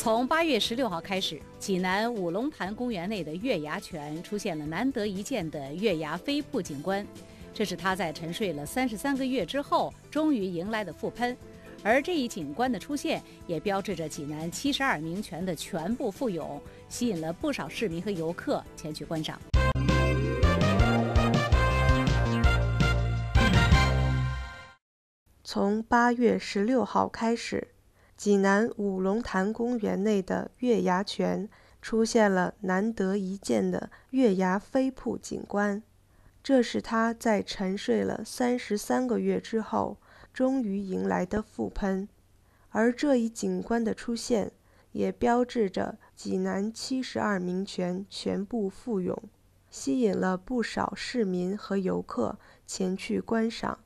从8月16号开始，济南五龙潭公园内的月牙泉出现了难得一见的月牙飞瀑景观，这是它在沉睡了33个月之后终于迎来的复喷。而这一景观的出现，也标志着济南72名泉的全部复涌，吸引了不少市民和游客前去观赏。 从8月16号开始，济南五龙潭公园内的月牙泉出现了难得一见的月牙飞瀑景观，这是它在沉睡了33个月之后终于迎来的复喷。而这一景观的出现，也标志着济南72名泉全部复涌，吸引了不少市民和游客前去观赏。